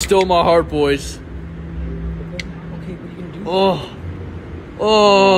stole my heart, boys. Okay, what are you gonna do? Oh. Oh.